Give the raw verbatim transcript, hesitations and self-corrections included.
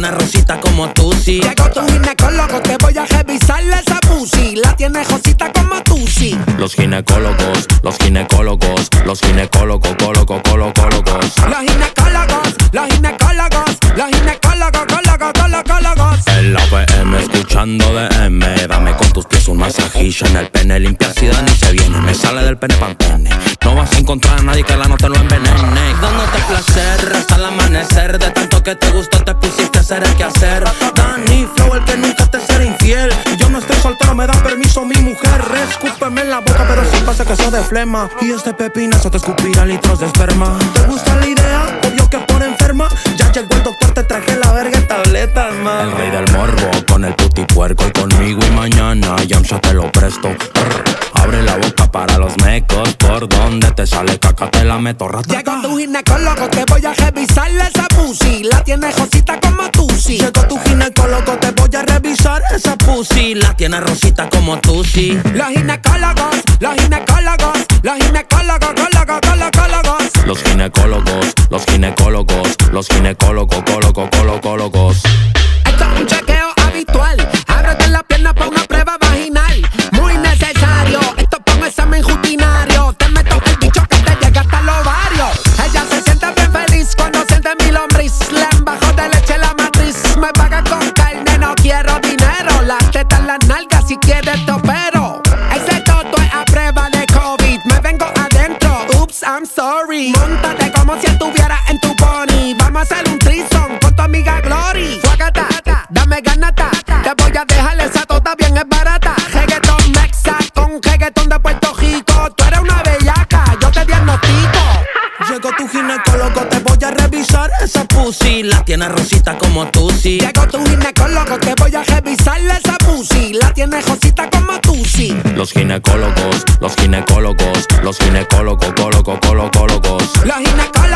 tiene rosita como tú, sí. Llegó tu ginecólogo, te voy a revisarle esa pussy. La tiene rosita como tú, sí. Los ginecólogos, los ginecólogos, los ginecólogos, coloco, colo, colocos. Los ginecólogos, los ginecólogos, los ginecólogos, coloco, colo, colocos. En la B M escuchando D M, dame con tus pies un masajillo en el pene. Limpia sida ni se viene, me sale del pene pantene. No vas a encontrar a nadie que la no te lo envenene. Dándote placer hasta el amanecer. De tanto que te gustó te pusiste a hacer el quehacer. Danny Flow, el que nunca te será infiel. Yo no estoy soltero, me da permiso mi mujer. Escúpeme en la boca, pero si pasa que sos de flema. Y este pepinazo te escupirá litros de esperma. ¿Te gusta la idea? Obvio que por enferma. Ya llegó el doctor, te traje la verga en tabletas, man. El rey del morbo, con el puti puerco. Y conmigo y mañana, Yamcha te lo presto. Abre la boca para los mecos. Por donde te sale caca te la meto, rata. Llegó tu ginecólogo, te voy a revisarle esa pussy. La tiene rosita como tú, sí. Llegó tu ginecólogo, te voy a revisar esa pussy. La tiene rosita como tú, sí. Los ginecólogos, los ginecólogos, los ginecólogos, coloco, colo, colocos. Los ginecólogos, los ginecólogos, los ginecólogos, coloco, colo, colocos. Esto es un chequeo habitual. Ábrete la pierna para una prueba vaginal. Muy necesario, esto es un examen rutinario. Te meto el bicho que te llega hasta el ovario. Ella se siente bien feliz cuando siente mi lombriz. Le embajo de leche la matriz. Me paga con carne, no quiero dinero. Las tetas, las nalgas, si quieres te opero. Ese toto es a prueba de COVID. Me vengo adentro, oops, I'm sorry. Móntate como si estuvieras en tu pony. Vamos a hacer un threesome con tu amiga Glory. Fuagata, dame ganata. Te voy a dejar esa tota bien es barata. Reggaeton mexa con reggaeton de Puerto Rico. Tú eres una bellaca, yo te diagnostico. Llegó tu ginecólogo, te voy a revisar esa pussy. La tiene rosita como tú, sí. Llegó tu ginecólogo, te voy a revisarle esa pussy. La tiene rosita como tú, sí. Los ginecólogos, los ginecólogos, los ginecólogos, coloco, colo, colocos. Los ginecólogos